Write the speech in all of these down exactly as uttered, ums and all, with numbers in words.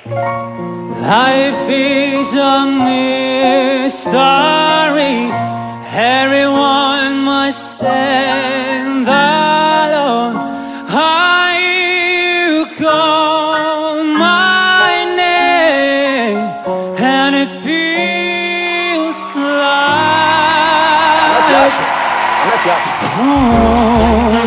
Life is a mystery. Everyone must stand alone. Are you call my name, and it feels like. A me piace, a me piace. Oh.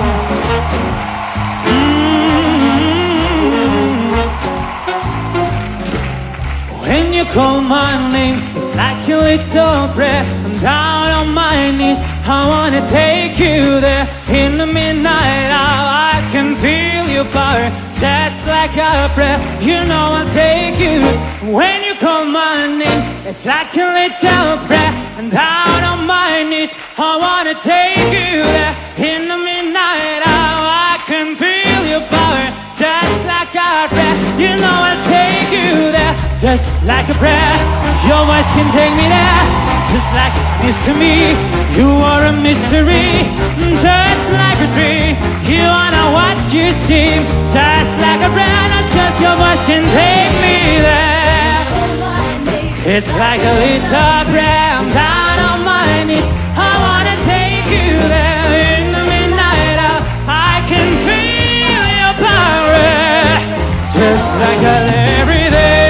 When you call my name, it's like a little prayer. I'm down on my knees, I wanna take you there. In the midnight hour, I can feel your power, just like a prayer. You know I'll take you. When you call my name, it's like a little prayer. I'm down on my knees, I wanna take you there. In the midnight hour, I can feel your power, just like a prayer. You know I'll take you there. Just like a prayer, your voice can take me there. Just like this to me, you are a mystery. Just like a dream, you are not what you seem. Just like a prayer, not just your voice can take me there. It's like a little prayer, I'm down on my knees, I wanna take you there. In the midnight hour, I can feel your power, just like a every day.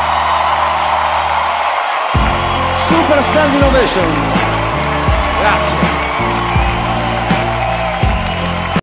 Super standing ovation. Grazie.